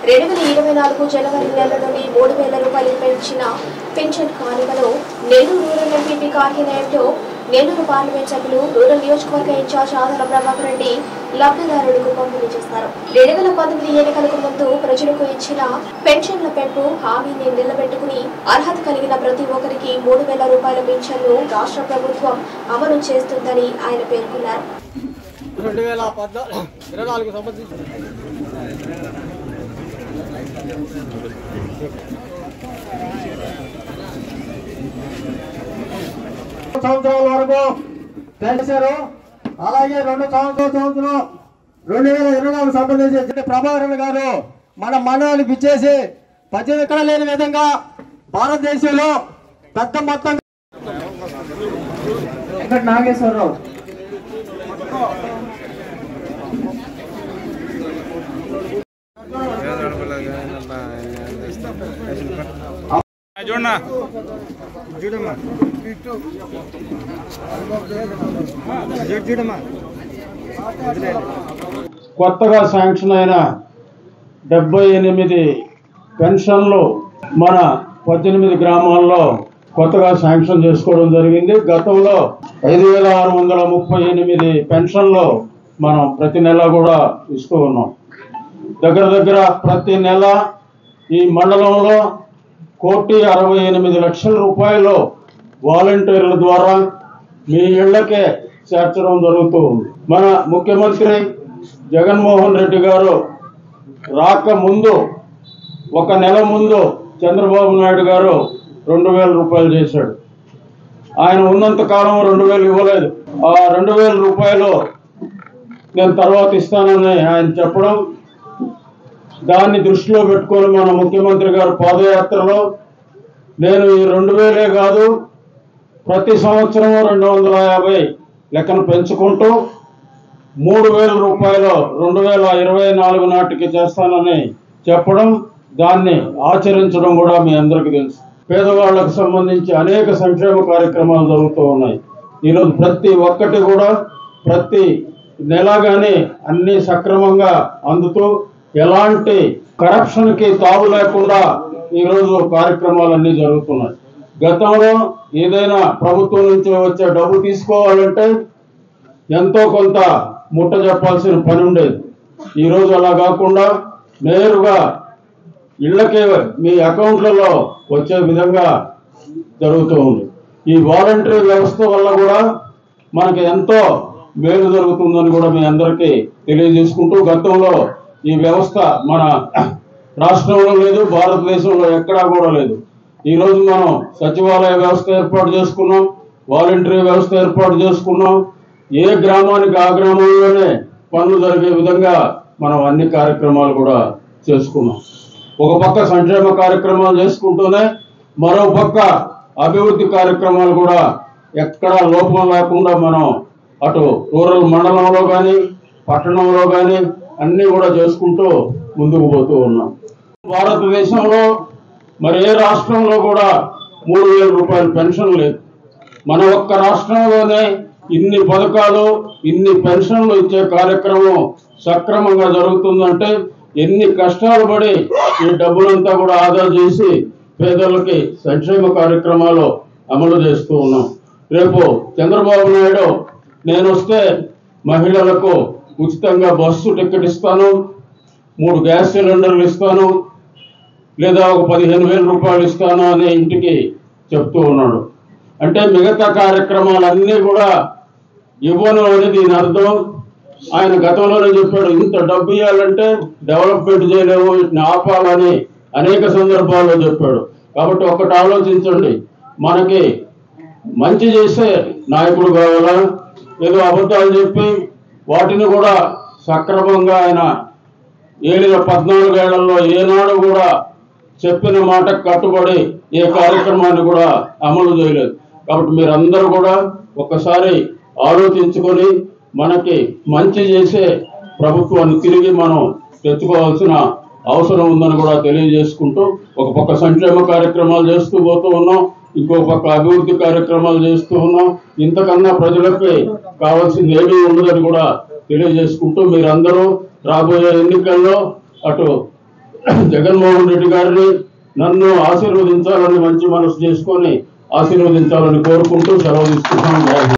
2024 జనవరి నెల నుండి 3,000 రూపాయలు పెంచిన పెన్షన్ కానుకలో నెల్లూరు రూరల్ ఎంపీపీ కార్యాలయంలో నెల్లూరు పార్లమెంట్ సభ్యులు రూరల్ నియోజకవర్గ ఇన్ఛార్జ్ ఆధార ప్రభాకర్ రెడ్డి లబ్ధిదారులకు పంపిణీ చేస్తారు. 2019 ఎన్నికలకు ముందు ప్రజలకు ఇచ్చిన పెన్షన్ల పెంపు హామీని నిలబెట్టుకుని అర్హత కలిగిన ప్రతి ఒక్కరికి 3,000 రూపాయల పెన్షన్ను రాష్ట్ర ప్రభుత్వం అమలు చేస్తుందని ఆయన పేర్కొన్నారు. 2024 సంబంధించి సంవత్సరాల వరకు పెంచారు. అలాగే 2 సంవత్సరం 2024 సంబంధించి ప్రభాకర్ గారు మన మండలానికి ఇచ్చేసి పద్యం ఎక్కడ లేని విధంగా భారతదేశంలో పెద్ద మొత్తం నాగేశ్వరరావు చూడన్నా కొత్తగా శాంక్షన్ అయిన 78 పెన్షన్లు మన 18 గ్రామాల్లో కొత్తగా శాంక్షన్ చేసుకోవడం జరిగింది. గతంలో 5,638 పెన్షన్లు మనం ప్రతి నెల కూడా ఇస్తూ ఉన్నాం. దగ్గర ప్రతి నెల ఈ మండలంలో 1,68 రూపాయలు వాలంటీర్ల ద్వారా మీ ఇళ్లకే చేర్చడం జరుగుతూ ఉంది. మన ముఖ్యమంత్రి జగన్మోహన్ రెడ్డి గారు రాకముందు 1 నెల ముందు చంద్రబాబు నాయుడు గారు 2,000 రూపాయలు చేశాడు. ఆయన ఉన్నంత కాలం 2,000 ఇవ్వలేదు. ఆ 2,000 రూపాయలు నేను తర్వాత ఇస్తానని ఆయన చెప్పడం, దాన్ని దృష్టిలో పెట్టుకొని మన ముఖ్యమంత్రి గారు పాదయాత్రలో నేను ఈ 2,000 కాదు ప్రతి సంవత్సరం 250 లెక్కను పెంచుకుంటూ 3,000 రూపాయలు 2024 నాటికి చేస్తానని చెప్పడం, దాన్ని ఆచరించడం కూడా మీ అందరికీ తెలుసు. పేదవాళ్లకు సంబంధించి అనేక సంక్షేమ కార్యక్రమాలు జరుగుతూ ఉన్నాయి. ఈరోజు ప్రతి ఒక్కటి కూడా ప్రతి నెల కానీ అన్ని సక్రమంగా అందుతూ ఎలాంటి కరప్షన్కి తావు లేకుండా ఈరోజు కార్యక్రమాలన్నీ జరుగుతున్నాయి. గతంలో ఏదైనా ప్రభుత్వం నుంచి వచ్చే డబ్బు తీసుకోవాలంటే ఎంతో కొంత ముట్ట చెప్పాల్సిన పని ఉండేది. ఈరోజు అలా కాకుండా నేరుగా ఇళ్లకే మీ అకౌంట్లలో వచ్చే విధంగా జరుగుతూ ఉంది. ఈ వాలంటరీ వ్యవస్థ వల్ల కూడా మనకి ఎంతో మేలు జరుగుతుందని కూడా మీ అందరికీ తెలియజేసుకుంటూ, గతంలో ఈ వ్యవస్థ మన రాష్ట్రంలో లేదు, భారతదేశంలో ఎక్కడా కూడా లేదు. ఈరోజు మనం సచివాలయ వ్యవస్థ ఏర్పాటు చేసుకున్నాం, వాలంటరీ వ్యవస్థ ఏర్పాటు చేసుకున్నాం. ఏ గ్రామానికి ఆ గ్రామంలోనే పనులు జరిగే విధంగా మనం అన్ని కార్యక్రమాలు కూడా చేసుకున్నాం. ఒక పక్క సంక్షేమ కార్యక్రమాలు చేసుకుంటూనే మరో పక్క అభివృద్ధి కార్యక్రమాలు కూడా ఎక్కడా లోపం లేకుండా మనం అటు రూరల్ మండలంలో కానీ పట్టణంలో కానీ అన్నీ కూడా చేసుకుంటూ ముందుకు పోతూ ఉన్నాం. భారతదేశంలో మరి ఏ రాష్ట్రంలో కూడా 3,000 రూపాయల పెన్షన్ లేదు. మన ఒక్క రాష్ట్రంలోనే ఇన్ని పథకాలు ఇన్ని పెన్షన్లు ఇచ్చే కార్యక్రమం సక్రమంగా జరుగుతుందంటే ఎన్ని కష్టాలు పడి ఈ డబ్బులంతా కూడా ఆదా చేసి పేదలకి సంక్షేమ కార్యక్రమాలు అమలు చేస్తూ ఉన్నాం. రేపు చంద్రబాబు నాయుడు నేను వస్తే మహిళలకు ఉచితంగా బస్సు టికెట్ ఇస్తాను, 3 గ్యాస్ సిలిండర్లు ఇస్తాను, లేదా ఒక 15,000 రూపాయలు ఇస్తాను అనే ఇంటికి చెప్తూ ఉన్నాడు. అంటే మిగతా కార్యక్రమాలన్నీ కూడా ఇవ్వను అనేది దీని అర్థం. ఆయన గతంలోనే చెప్పాడు, ఇంత డబ్బు ఇవ్వాలంటే డెవలప్మెంట్ చేయలేము, వీటిని ఆపాలని అనేక సందర్భాల్లో చెప్పాడు. కాబట్టి ఒక్కటి ఆలోచించండి, మనకి మంచి చేసే నాయకుడు కావాలా, ఏదో అబద్ధాలు చెప్పి వాటిని కూడా సక్రమంగా ఆయన ఏలిన 14 ఏళ్లలో ఏనాడు కూడా చెప్పిన మాటకు కట్టుబడి ఏ కార్యక్రమాన్ని కూడా అమలు చేయలేదు. కాబట్టి మీరందరూ కూడా ఒక్కసారి ఆలోచించుకొని మనకి మంచి చేసే ప్రభుత్వాన్ని తిరిగి మనం తెచ్చుకోవాల్సిన అవసరం ఉందని కూడా తెలియజేసుకుంటూ, ఒక పక్క సంక్షేమ కార్యక్రమాలు చేస్తూ పోతూ ఉన్నాం, ఇంకో పక్క అభివృద్ధి కార్యక్రమాలు చేస్తూ ఉన్నాం. ఇంతకన్నా ప్రజలకి కావాల్సింది ఏమీ ఉండదని కూడా తెలియజేసుకుంటూ, మీరందరూ రాబోయే ఎన్నికల్లో అటు జగన్మోహన్ రెడ్డి గారిని నన్ను ఆశీర్వదించాలని మంచి మనసు చేసుకొని ఆశీర్వదించాలని కోరుకుంటూ సెలవు తీసుకుంటాం.